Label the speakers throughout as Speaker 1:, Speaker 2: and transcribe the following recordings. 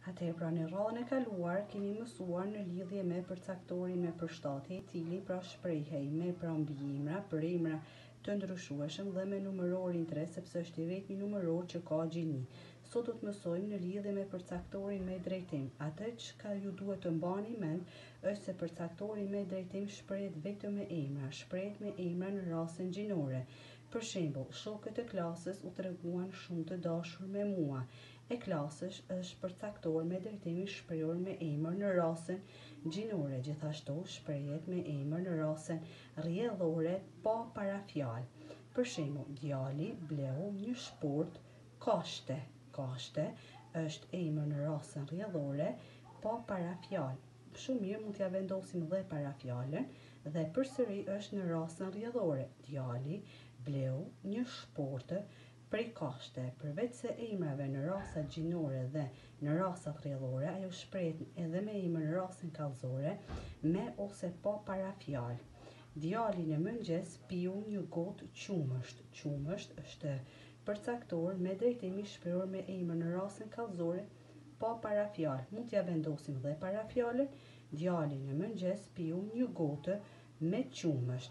Speaker 1: Atëherë pra në radhën e kaluar kemi mësuar në lidhje me përcaktorin me përshtatje, i cili pra shprehej me pra mbi emra, për emra të ndryshueshëm dhe me numërorin 3, sepse është i vetmi numëror që ka gjini. Sot do të mësojmë në lidhje me përcaktorin me drejtim. Atë çka ju duhet të mbani mend është se përcaktori me drejtim shprehet vetëm me emra, shprehet me emra në rastin gjinore. Për shembull, shokët e klasës u treguan shumë të dashur me mua. E klasës është përcaktor me drejtim i shprehur me emër në rastin gjinore, gjithashtu shprehet me emër në rastin rrjedhore pa parafjalë. Për shembull, djali bleu një shport kashte. Kashte është emër në rastin rrjedhore pa parafjalë. Shumë mirë, mund t'ja vendosim dhe parafjalën dhe përsëri është në rastin rrjedhore. Djali bleu një shport prej kashte. Përveç se emrave në rastat gjinore dhe në rastat rrjedhore, ajo shprehet edhe me emër në rastin kallëzore, me ose pa parafjalë. Djali në mëngjes piu një gotë qumësht. Qumësht është përcaktor me drejtim i shprehur me emër në rastin kallëzore pa parafjalë. Mund t'ja vendosim dhe parafjalën. Djali në mëngjes piu një gotë me qumësht.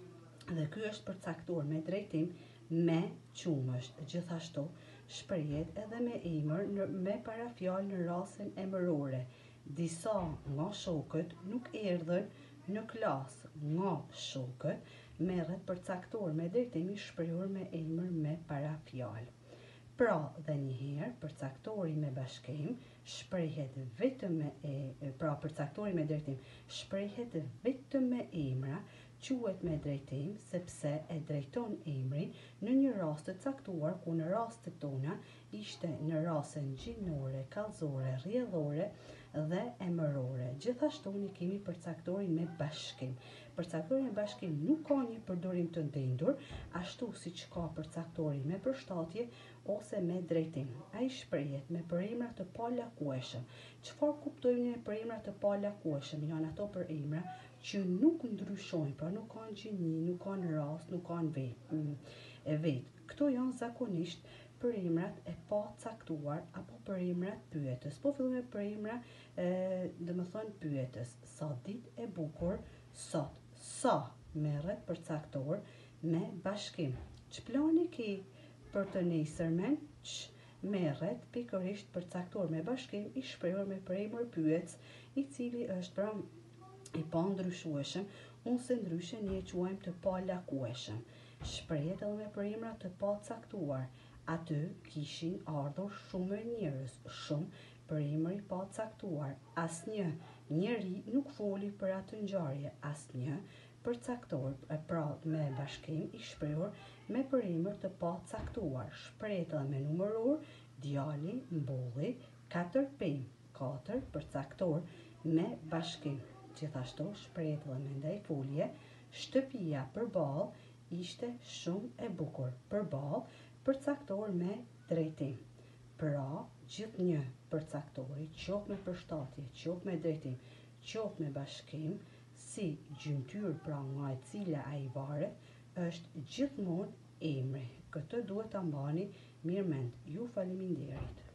Speaker 1: Dhe ky është përcaktor me drejtim me qumësht. Gjithashtu shprehet edhe me emër me parafjalë në rastin emërore. Disa nga shokët nuk erdhën në klasë. Nga shokët merret përcaktor me drejtim i shprehur me emër me parafjalë. Pra, dhe njëherë përcaktori me bashkim shprehet vetëm përcaktori me drejtim shprehet vetëm me emra, quhet me drejtim sepse e drejton emrin në një rast të caktuar, ku në rastet tona ishte në rastin gjinore, kallëzore, rrjedhore dhe emërore. Gjithashtu ne kemi përcaktorin me bashkim. Përcaktori me bashkim nuk ka një përdorim të ndendur, ashtu siç ka përcaktori me përshtatje ose me drejtim. Ai shprehet me përemra të palakueshëm. Çfarë kuptojmë ne për emra të palakueshëm? Janë ato përemra që nuk ndryshojnë, pra nuk kanë gjini, nuk kanë rast, nuk kanë vetë. Këto janë zakonisht përemrat e pa caktuar apo përemrat pyetës. Po fillojmë me përemra, domethënë pyetës. Sa ditë e bukur sot. Sa merret përcaktor me bashkim. Ç'plani ke për të nesërmen? Merret pikërisht përcaktor me bashkim i shprehur me përemër pyetës, i cili është pra i pa ndryshueshëm, ose ndryshe ne e quajmë të palakueshëm. Shprehet edhe me përemra të pa caktuar. Aty kishin ardhur shumë njerëz. Shumë përemër i pa caktuar. Asnjë njeri nuk foli për atë ngjarje. Asnjë përcaktor, pra me bashkim i shprehur me përemër të pa caktuar. Shprehet edhe me numëror. Djali mbolli 4 pemë. 4 përcaktor me bashkim. Gjithashtu shprehet edhe me ndajfolje. Shtëpia përballë ishte shumë e bukur. Përballë përcaktor me drejtim. Pra, gjithnjë përcaktori, qoftë me përshtatje, qoftë me drejtim, qoftë me bashkim, si gjymtyr pra nga e cila ai varet, është gjithmonë emri. Këtë duhet ta mbani mirë mend. Ju faleminderit.